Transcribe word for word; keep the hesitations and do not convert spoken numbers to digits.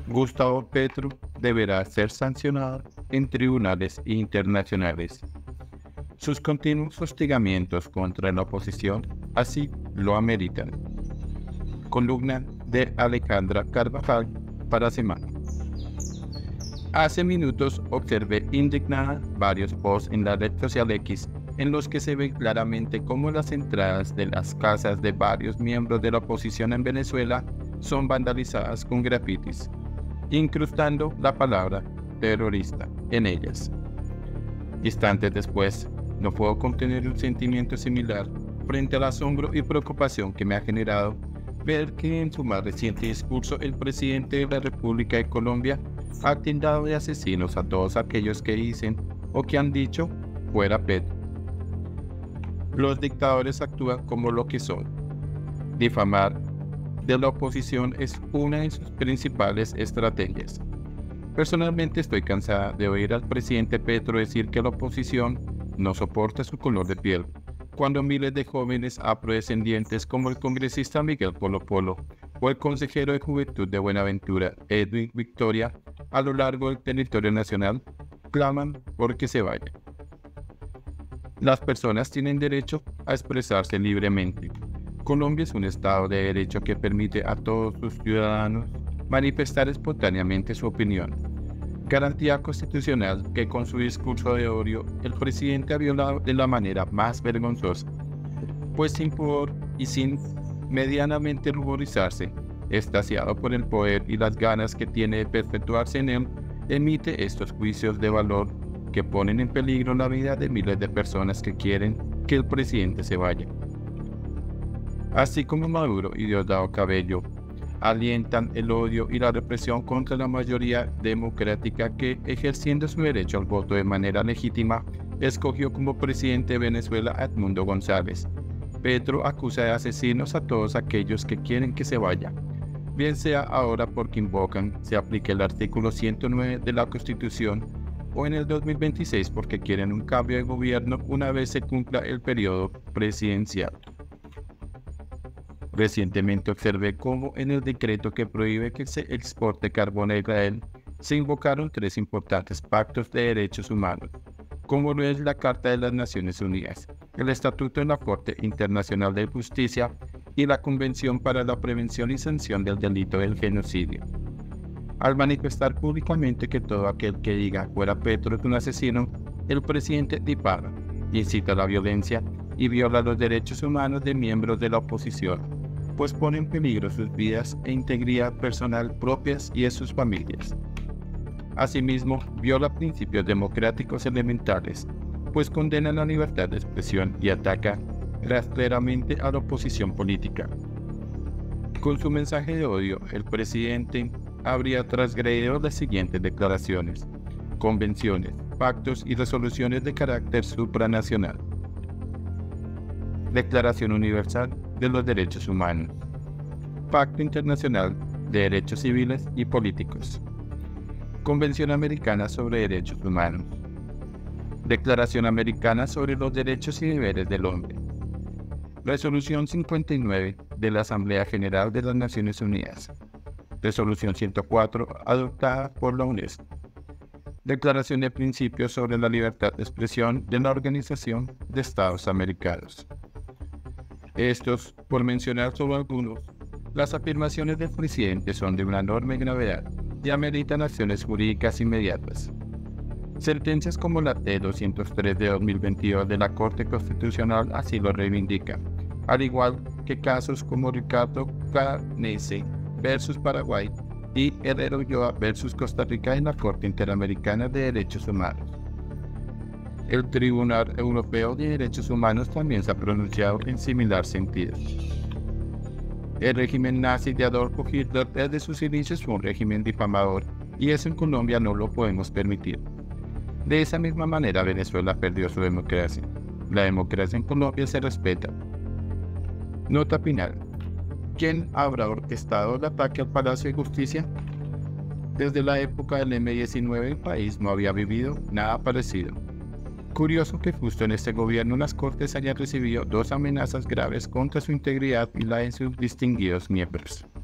Gustavo Petro deberá ser sancionado en tribunales internacionales. Sus continuos hostigamientos contra la oposición así lo ameritan. Columna de Alejandra Carvajal para Semana. Hace minutos observé indignada varios posts en la red social X en los que se ve claramente cómo las entradas de las casas de varios miembros de la oposición en Venezuela son vandalizadas con grafitis, incrustando la palabra terrorista en ellas. Instantes después, no puedo contener un sentimiento similar frente al asombro y preocupación que me ha generado ver que en su más reciente discurso el presidente de la República de Colombia ha tildado de asesinos a todos aquellos que dicen o que han dicho fuera Petro. Los dictadores actúan como lo que son. Difamar de la oposición es una de sus principales estrategias. Personalmente estoy cansada de oír al presidente Petro decir que la oposición no soporta su color de piel, cuando miles de jóvenes afrodescendientes como el congresista Miguel Polo Polo o el consejero de Juventud de Buenaventura, Edwin Victoria, a lo largo del territorio nacional, claman por que se vaya. Las personas tienen derecho a expresarse libremente. Colombia es un Estado de Derecho que permite a todos sus ciudadanos manifestar espontáneamente su opinión. Garantía constitucional que con su discurso de odio el presidente ha violado de la manera más vergonzosa, pues sin pudor y sin medianamente ruborizarse, extasiado por el poder y las ganas que tiene de perpetuarse en él, emite estos juicios de valor que ponen en peligro la vida de miles de personas que quieren que el presidente se vaya. Así como Maduro y Diosdado Cabello alientan el odio y la represión contra la mayoría democrática que, ejerciendo su derecho al voto de manera legítima, escogió como presidente de Venezuela a Edmundo González. Petro acusa de asesinos a todos aquellos que quieren que se vaya, bien sea ahora porque invocan se aplique el artículo ciento nueve de la Constitución o en el dos mil veintiséis porque quieren un cambio de gobierno una vez se cumpla el periodo presidencial. Recientemente observé cómo en el decreto que prohíbe que se exporte carbón a Israel se invocaron tres importantes pactos de derechos humanos, como lo es la Carta de las Naciones Unidas, el Estatuto de la Corte Internacional de Justicia y la Convención para la Prevención y Sanción del Delito del Genocidio. Al manifestar públicamente que todo aquel que diga fuera Petro es un asesino, el presidente difama, incita a la violencia y viola los derechos humanos de miembros de la oposición, pues pone en peligro sus vidas e integridad personal propias y de sus familias. Asimismo, viola principios democráticos elementales, pues condena la libertad de expresión y ataca rastreramente a la oposición política. Con su mensaje de odio, el presidente habría transgredido las siguientes declaraciones, convenciones, pactos y resoluciones de carácter supranacional. Declaración Universal de los Derechos Humanos, Pacto Internacional de Derechos Civiles y Políticos, Convención Americana sobre Derechos Humanos, Declaración Americana sobre los Derechos y Deberes del Hombre, Resolución cincuenta y nueve de la Asamblea General de las Naciones Unidas, Resolución ciento cuatro adoptada por la UNESCO, Declaración de Principios sobre la Libertad de Expresión de la Organización de Estados Americanos. Estos, por mencionar solo algunos, las afirmaciones del presidente son de una enorme gravedad y ameritan acciones jurídicas inmediatas. Sentencias como la T doscientos tres de dos mil veintidós de la Corte Constitucional así lo reivindican, al igual que casos como Ricardo Canese versus Paraguay y Herrero Ulloa versus Costa Rica en la Corte Interamericana de Derechos Humanos. El Tribunal Europeo de Derechos Humanos también se ha pronunciado en similar sentido. El régimen nazi de Adolfo Hitler desde sus inicios fue un régimen difamador y eso en Colombia no lo podemos permitir. De esa misma manera Venezuela perdió su democracia. La democracia en Colombia se respeta. Nota final. ¿Quién habrá orquestado el ataque al Palacio de Justicia? Desde la época del eme diecinueve el país no había vivido nada parecido. Curioso que justo en este gobierno las Cortes hayan recibido dos amenazas graves contra su integridad y la de sus distinguidos miembros.